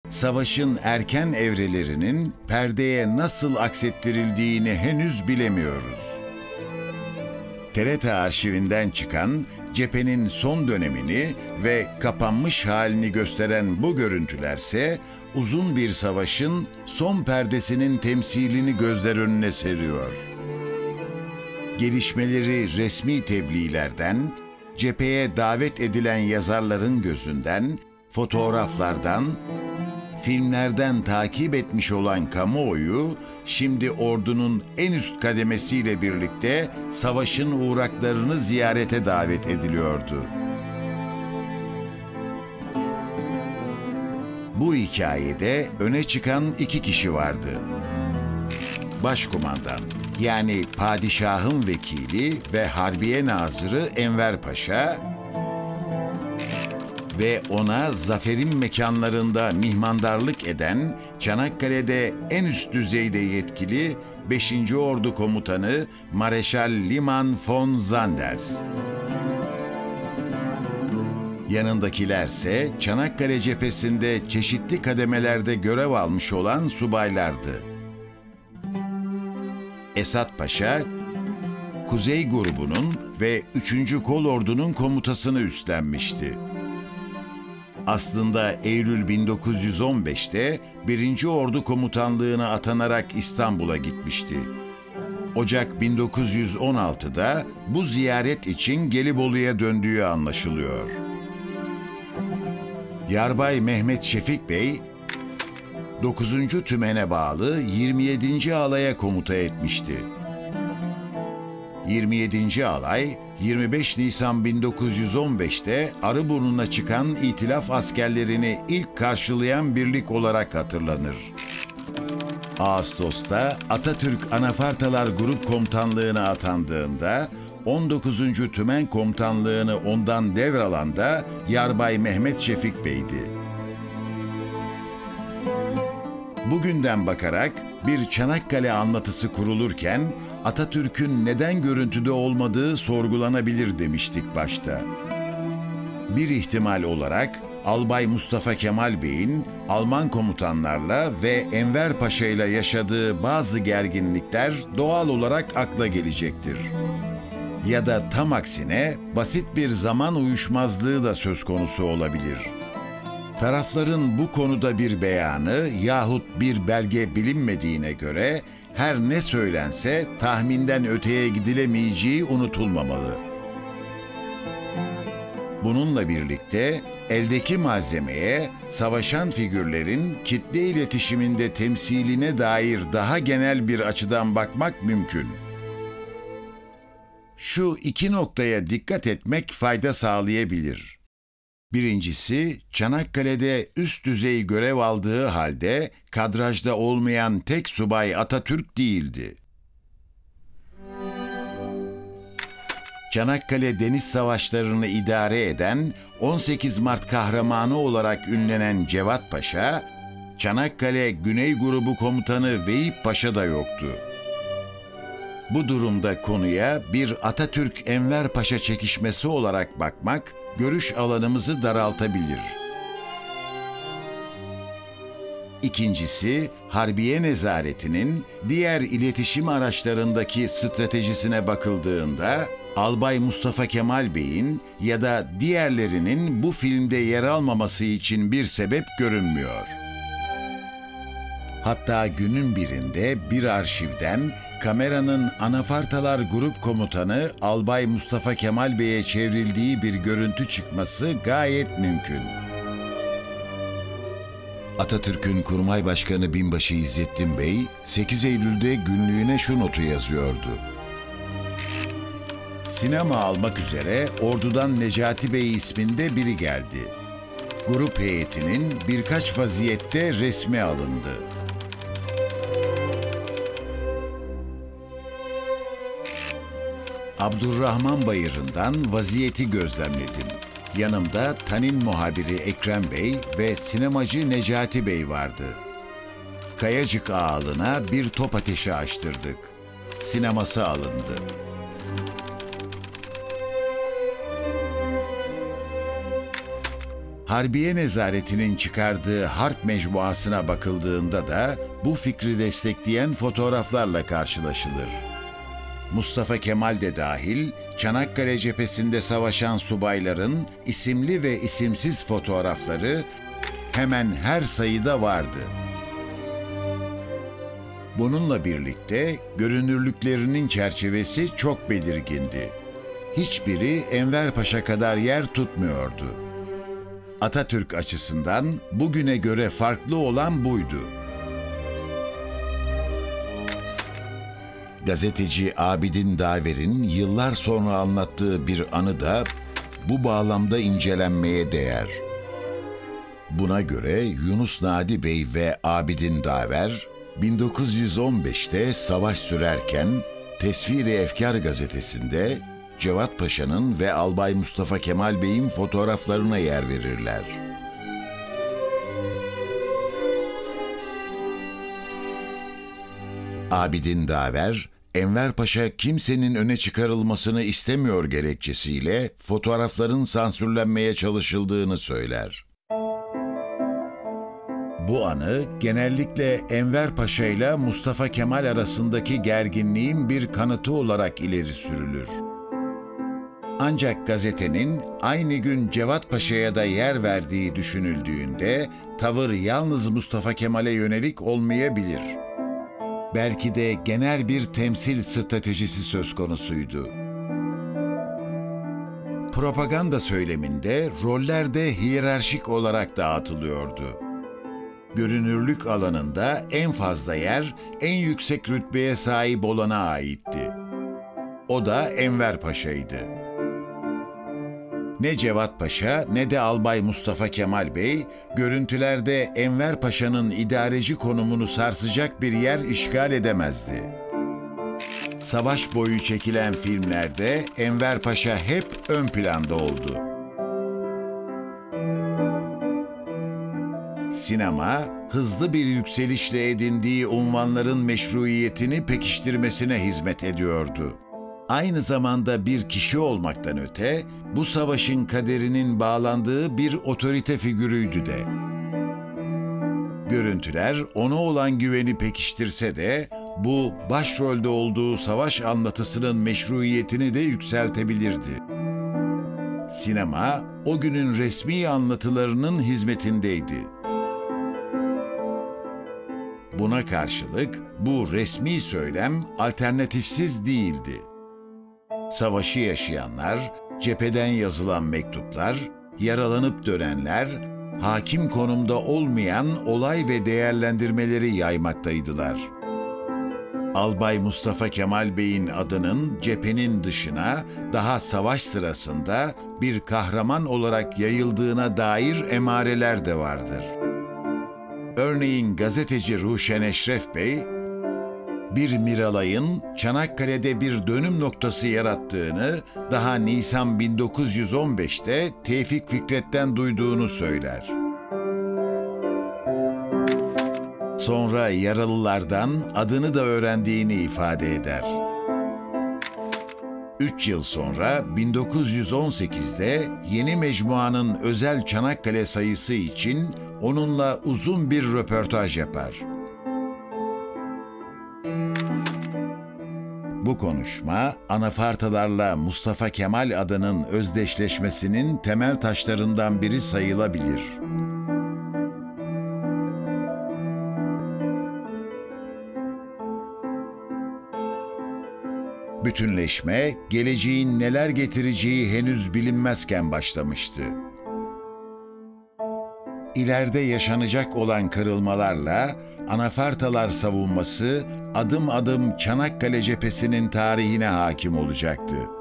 savaşın erken evrelerinin perdeye nasıl aksettirildiğini henüz bilemiyoruz. TRT arşivinden çıkan cephenin son dönemini ve kapanmış halini gösteren bu görüntülerse uzun bir savaşın son perdesinin temsilini gözler önüne seriyor. Gelişmeleri resmi tebliğlerden, cepheye davet edilen yazarların gözünden, fotoğraflardan, filmlerden takip etmiş olan kamuoyu, şimdi ordunun en üst kademesiyle birlikte savaşın uğraklarını ziyarete davet ediliyordu. Bu hikayede öne çıkan iki kişi vardı. Başkumandan, yani padişahın vekili ve harbiye nazırı Enver Paşa ve ona zaferin mekanlarında mihmandarlık eden, Çanakkale'de en üst düzeyde yetkili 5. Ordu Komutanı Mareşal Liman von Sanders. Yanındakilerse Çanakkale cephesinde çeşitli kademelerde görev almış olan subaylardı. Esat Paşa, Kuzey Grubu'nun ve 3. Kolordu'nun komutasını üstlenmişti. Aslında Eylül 1915'te 1. Ordu Komutanlığı'na atanarak İstanbul'a gitmişti. Ocak 1916'da bu ziyaret için Gelibolu'ya döndüğü anlaşılıyor. Yarbay Mehmet Şefik Bey, 9. Tümen'e bağlı 27. Alaya komuta etmişti. 27. Alay, 25 Nisan 1915'te Arıburnu'na çıkan İtilaf askerlerini ilk karşılayan birlik olarak hatırlanır. Ağustos'ta Atatürk Anafartalar Grup Komutanlığı'na atandığında 19. Tümen Komutanlığı'nı ondan devralan da Yarbay Mehmet Şefik Bey'di. Bugünden bakarak bir Çanakkale anlatısı kurulurken Atatürk'ün neden görüntüde olmadığı sorgulanabilir demiştik başta. Bir ihtimal olarak Albay Mustafa Kemal Bey'in Alman komutanlarla ve Enver Paşa ile yaşadığı bazı gerginlikler doğal olarak akla gelecektir. Ya da tam aksine basit bir zaman uyuşmazlığı da söz konusu olabilir. Tarafların bu konuda bir beyanı yahut bir belge bilinmediğine göre her ne söylense tahminden öteye gidilemeyeceği unutulmamalı. Bununla birlikte eldeki malzemeye savaşan figürlerin kitle iletişiminde temsiline dair daha genel bir açıdan bakmak mümkün. Şu iki noktaya dikkat etmek fayda sağlayabilir. Birincisi, Çanakkale'de üst düzey görev aldığı halde kadrajda olmayan tek subay Atatürk değildi. Çanakkale Deniz Savaşları'nı idare eden 18 Mart kahramanı olarak ünlenen Cevat Paşa, Çanakkale Güney Grubu Komutanı Veyip Paşa da yoktu. Bu durumda konuya bir Atatürk-Enver Paşa çekişmesi olarak bakmak, görüş alanımızı daraltabilir. İkincisi, Harbiye Nezaretinin diğer iletişim araçlarındaki stratejisine bakıldığında, Albay Mustafa Kemal Bey'in ya da diğerlerinin bu filmde yer almaması için bir sebep görünmüyor. Hatta günün birinde bir arşivden kameranın Anafartalar Grup Komutanı Albay Mustafa Kemal Bey'e çevrildiği bir görüntü çıkması gayet mümkün. Atatürk'ün Kurmay Başkanı Binbaşı İzzettin Bey, 8 Eylül'de günlüğüne şu notu yazıyordu. Sinema almak üzere ordudan Necati Bey isminde biri geldi. Grup heyetinin birkaç vaziyette resmi alındı. Abdurrahman Bayırı'ndan vaziyeti gözlemledim. Yanımda Tanin muhabiri Ekrem Bey ve sinemacı Necati Bey vardı. Kayacık Ağalı'na bir top ateşi açtırdık. Sineması alındı. Harbiye Nezaretinin çıkardığı Harp Mecmuası'na bakıldığında da bu fikri destekleyen fotoğraflarla karşılaşılır. Mustafa Kemal de dahil Çanakkale cephesinde savaşan subayların isimli ve isimsiz fotoğrafları hemen her sayıda vardı. Bununla birlikte görünürlüklerinin çerçevesi çok belirgindi. Hiçbiri Enver Paşa kadar yer tutmuyordu. Atatürk açısından bugüne göre farklı olan buydu. Gazeteci Abidin Daver'in yıllar sonra anlattığı bir anı da bu bağlamda incelenmeye değer. Buna göre Yunus Nadi Bey ve Abidin Daver, 1915'te savaş sürerken Tesvir-i Efkar gazetesinde Cevat Paşa'nın ve Albay Mustafa Kemal Bey'in fotoğraflarına yer verirler. Abidin Daver, Enver Paşa kimsenin öne çıkarılmasını istemiyor gerekçesiyle fotoğrafların sansürlenmeye çalışıldığını söyler. Bu anı genellikle Enver Paşa ile Mustafa Kemal arasındaki gerginliğin bir kanıtı olarak ileri sürülür. Ancak gazetenin aynı gün Cevat Paşa'ya da yer verdiği düşünüldüğünde tavır yalnız Mustafa Kemal'e yönelik olmayabilir. Belki de genel bir temsil stratejisi söz konusuydu. Propaganda söyleminde roller de hiyerarşik olarak dağıtılıyordu. Görünürlük alanında en fazla yer en yüksek rütbeye sahip olana aitti. O da Enver Paşa'ydı. Ne Cevat Paşa ne de Albay Mustafa Kemal Bey, görüntülerde Enver Paşa'nın idareci konumunu sarsacak bir yer işgal edemezdi. Savaş boyu çekilen filmlerde Enver Paşa hep ön planda oldu. Sinema, hızlı bir yükselişle edindiği unvanların meşruiyetini pekiştirmesine hizmet ediyordu. Aynı zamanda bir kişi olmaktan öte, bu savaşın kaderinin bağlandığı bir otorite figürüydü de. Görüntüler ona olan güveni pekiştirse de, bu başrolde olduğu savaş anlatısının meşruiyetini de yükseltebilirdi. Sinema, o günün resmi anlatılarının hizmetindeydi. Buna karşılık bu resmi söylem alternatifsiz değildi. Savaşı yaşayanlar, cepheden yazılan mektuplar, yaralanıp dönenler, hakim konumda olmayan olay ve değerlendirmeleri yaymaktaydılar. Albay Mustafa Kemal Bey'in adının cephenin dışına daha savaş sırasında bir kahraman olarak yayıldığına dair emareler de vardır. Örneğin gazeteci Ruşen Eşref Bey, bir Miralay'ın Çanakkale'de bir dönüm noktası yarattığını daha Nisan 1915'te Tevfik Fikret'ten duyduğunu söyler. Sonra yaralılardan adını da öğrendiğini ifade eder. 3 yıl sonra 1918'de yeni mecmuanın özel Çanakkale sayısı için onunla uzun bir röportaj yapar. Bu konuşma, anafartalarla Mustafa Kemal adının özdeşleşmesinin temel taşlarından biri sayılabilir. Bütünleşme, geleceğin neler getireceği henüz bilinmezken başlamıştı. İleride yaşanacak olan kırılmalarla anafartalar savunması adım adım Çanakkale cephesinin tarihine hakim olacaktı.